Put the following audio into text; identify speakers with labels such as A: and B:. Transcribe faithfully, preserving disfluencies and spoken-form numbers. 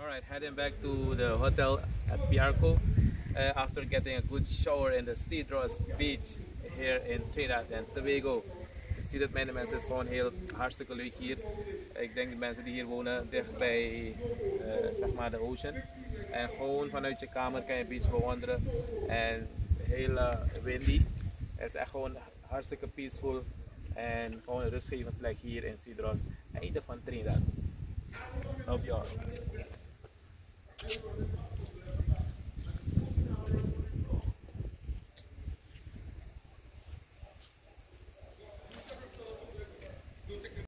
A: Alright, heading back to the hotel at Piarco uh, after getting a good shower in the Cedros beach here in Trinidad and Tobago. Dus ik zie dat mijn mensen is gewoon heel hartstikke leuk hier. Ik denk de mensen die hier wonen dicht bij uh, zeg maar de ocean. En gewoon vanuit je kamer kan je beach bewonderen. En heel uh, windy. Het is echt gewoon hartstikke peaceful. En gewoon een rustgevende plek hier in Cedros. Einde van Trinidad. Love you all.